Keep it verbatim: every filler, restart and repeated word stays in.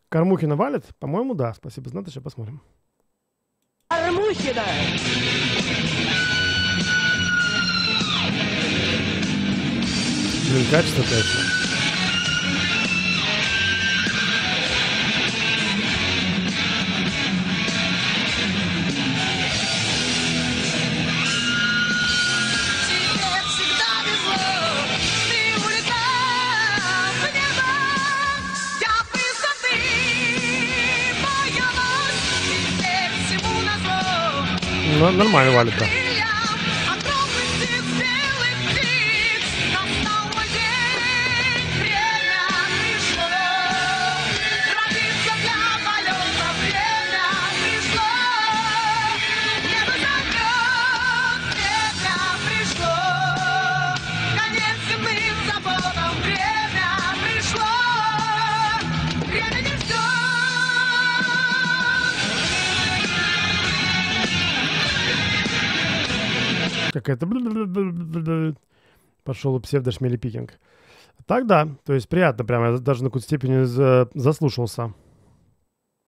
Кормухина валит? По-моему, да. Спасибо, знать, сейчас посмотрим. Кормухина! Блин, качество, конечно. Ну, нормально валит, да. Какая-то пошел псевдошмелепикинг. Так да, то есть приятно, прямо я даже на какую-то степень заслушался.